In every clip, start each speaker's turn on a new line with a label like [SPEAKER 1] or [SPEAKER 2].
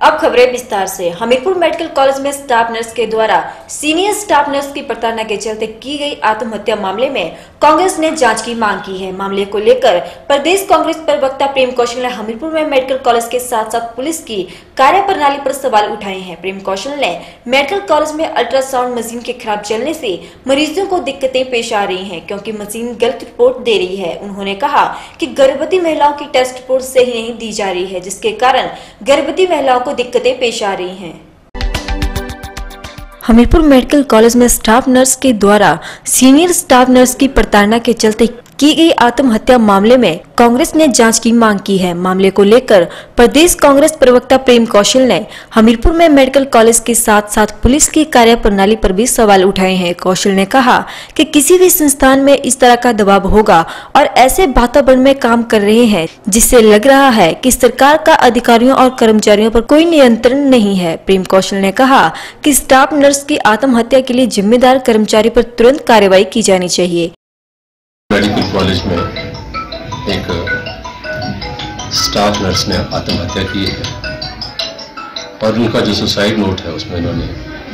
[SPEAKER 1] अब खबरें विस्तार से। हमीरपुर मेडिकल कॉलेज में स्टाफ नर्स के द्वारा सीनियर स्टाफ नर्स की प्रताड़ना के चलते की गई आत्महत्या मामले में कांग्रेस ने जांच की मांग की है। मामले को लेकर प्रदेश कांग्रेस प्रवक्ता प्रेम कौशल ने हमीरपुर में मेडिकल कॉलेज के साथ साथ पुलिस की कार्यप्रणाली पर सवाल उठाए हैं। प्रेम कौशल ने मेडिकल कॉलेज में अल्ट्रासाउंड मशीन के खराब चलने से मरीजों को दिक्कतें पेश आ रही हैं क्योंकि मशीन गलत रिपोर्ट दे रही है। उन्होंने कहा कि गर्भवती महिलाओं की टेस्ट रिपोर्ट सही नहीं दी जा रही है, जिसके कारण गर्भवती महिलाओं को दिक्कतें पेश आ रही हैं। हमीरपुर मेडिकल कॉलेज में स्टाफ नर्स के द्वारा सीनियर स्टाफ नर्स की प्रताड़ना के चलते की गई आत्महत्या मामले में कांग्रेस ने जांच की मांग की है। मामले को लेकर प्रदेश कांग्रेस प्रवक्ता प्रेम कौशल ने हमीरपुर में मेडिकल कॉलेज के साथ साथ पुलिस की कार्यप्रणाली पर भी सवाल उठाए हैं। कौशल ने कहा कि किसी भी संस्थान में इस तरह का दबाव होगा और ऐसे वातावरण में काम कर रहे हैं जिससे लग रहा है कि सरकार का अधिकारियों और कर्मचारियों पर कोई नियंत्रण नहीं है। प्रेम कौशल ने कहा कि स्टाफ नर्स की आत्महत्या के लिए जिम्मेदार कर्मचारी पर तुरंत कार्रवाई की जानी चाहिए।
[SPEAKER 2] मेडिकल कॉलेज में एक स्टाफ नर्स ने आत्महत्या की है और उनका जो सुसाइड नोट है उसमें उन्होंने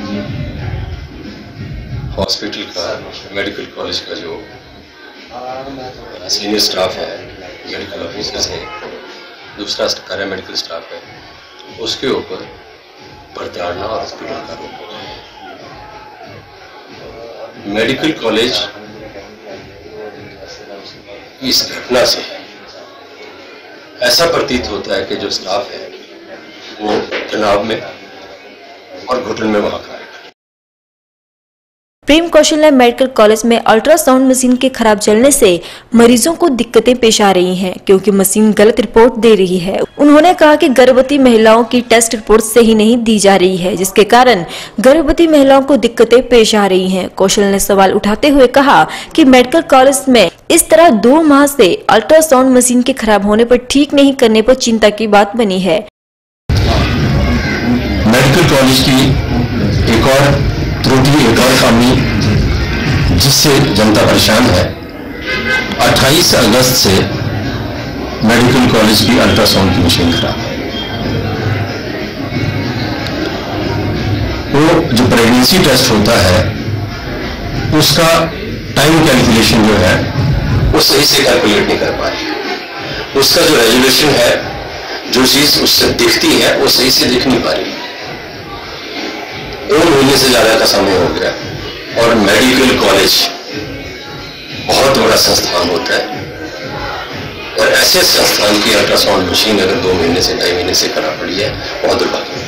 [SPEAKER 2] हॉस्पिटल का, मेडिकल कॉलेज का जो सीनियर स्टाफ है, मेडिकल ऑफिसर्स है, दूसरा पैरामेडिकल स्टाफ है, उसके ऊपर प्रताड़ना और हॉस्पिटल का आरोप है। मेडिकल कॉलेज इस घटना से ऐसा प्रतीत होता है कि जो स्टाफ है वो तनाव में और घुटन में वहां खड़ा है।
[SPEAKER 1] प्रेम कौशल ने मेडिकल कॉलेज में अल्ट्रासाउंड मशीन के खराब चलने से मरीजों को दिक्कतें पेश आ रही हैं क्योंकि मशीन गलत रिपोर्ट दे रही है। उन्होंने कहा कि गर्भवती महिलाओं की टेस्ट रिपोर्ट सही नहीं दी जा रही है, जिसके कारण गर्भवती महिलाओं को दिक्कतें पेश आ रही हैं। कौशल ने सवाल उठाते हुए कहा कि मेडिकल कॉलेज में इस तरह 2 माह से अल्ट्रासाउंड मशीन के खराब होने पर ठीक नहीं करने पर चिंता की बात बनी है।
[SPEAKER 2] मेडिकल कॉलेज की एक और त्रुटि, एक और खामी जिससे जनता परेशान है, 28 अगस्त से मेडिकल कॉलेज की अल्ट्रासाउंड की मशीन खराब है। वो जो प्रेगनेंसी टेस्ट होता है उसका टाइम कैलकुलेशन जो है वो सही से कैलकुलेट नहीं कर पा रही। उसका जो रेजोल्यूशन है, जो चीज उससे दिखती है वो सही से दिख नहीं पा रही। 2 महीने से ज्यादा का समय हो गया और मेडिकल कॉलेज बहुत बड़ा संस्थान होता है और ऐसे संस्थान की अल्ट्रासाउंड मशीन अगर 2 महीने से 2.5 महीने से खराब पड़ी है, बहुत दुर्भाग्य।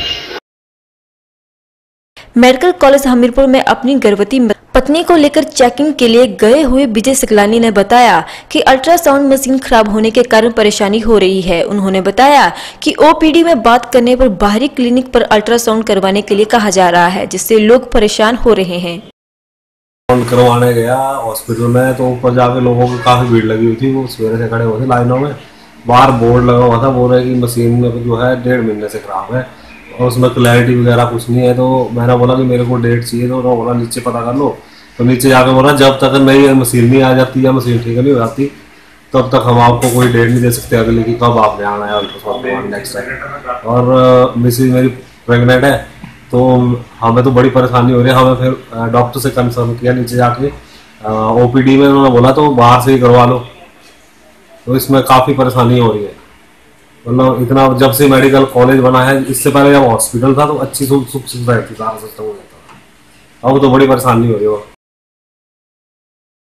[SPEAKER 1] मेडिकल कॉलेज हमीरपुर में अपनी गर्भवती पत्नी को लेकर चेकिंग के लिए गए हुए विजय सिकलानी ने बताया कि अल्ट्रासाउंड मशीन खराब होने के कारण परेशानी हो रही है। उन्होंने बताया कि ओपीडी में बात करने पर बाहरी क्लिनिक पर अल्ट्रासाउंड करवाने के लिए कहा जा रहा है, जिससे लोग परेशान हो रहे हैं।
[SPEAKER 3] करवाने गया हॉस्पिटल में तो ऊपर जाके लोगों की काफी भीड़ लगी हुई थी। वो सवेरे से खड़े हुए थे लाइनों में, बाहर बोर्ड लगा हुआ था, बोल रहे कि मशीन में जो है 1.5 महीने से खराब है और उसमें क्लैरिटी वगैरह कुछ नहीं है। तो मैंने बोला कि मेरे को डेट चाहिए, तो उन्होंने बोला नीचे पता कर लो। तो नीचे जाकर बोला जब तक नई मशीन नहीं आ जाती या मशीन ठीक नहीं हो जाती तब तक हम आपको कोई डेट नहीं दे सकते अगले की कब आपने आना है अल्ट्रासाउंड नेक्स्ट टाइम। और मिसेज मेरी प्रेग्नेंट है तो हमें तो बड़ी परेशानी हो रही है। हमें फिर डॉक्टर से कंसर्न किया नीचे जाके, ओपीडी में उन्होंने बोला तो बाहर से ही करवा लो। तो इसमें काफ़ी परेशानी हो रही है। मतलब इतना जब से मेडिकल कॉलेज बना है, इससे पहले जब हॉस्पिटल था तो अच्छी सुख सुविधा थी, सारा सिस्टम हो जाता था। अब तो बड़ी परेशानी हो रही है।